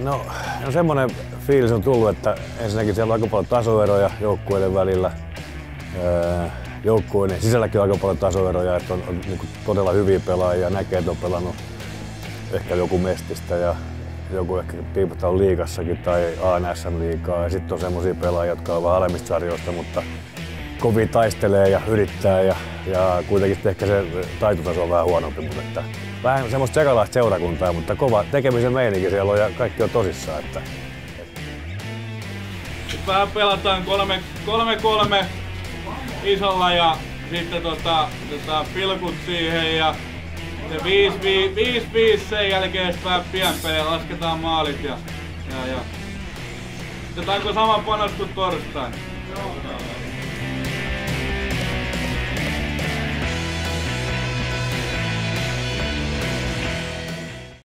No semmoinen fiilis on tullut, että ensinnäkin siellä on aika paljon tasoeroja joukkueiden välillä. Joukkueiden sisälläkin on aika paljon tasoeroja, että on niin todella hyviä pelaajia, näkee, että on pelannut ehkä joku Mestistä ja joku ehkä piiputtanut liigassakin tai ANSM-liigaa. Ja sitten on semmoisia pelaajia, jotka on vähän alemmista sarjoista, mutta kovin taistelee ja yrittää ja kuitenkin ehkä se taitotaso on vähän huonompi. Mutta vähän semmoista sekalaista seurakuntaa, mutta kova tekemisen meininki siellä on ja kaikki on tosissaan. Vähän pelataan 3-3 isolla ja sitten pilkut siihen ja 5-5 sen jälkeen vähän pienpelejä, lasketaan maalit ja otetaanko sama panos kuin torstaina? Joo.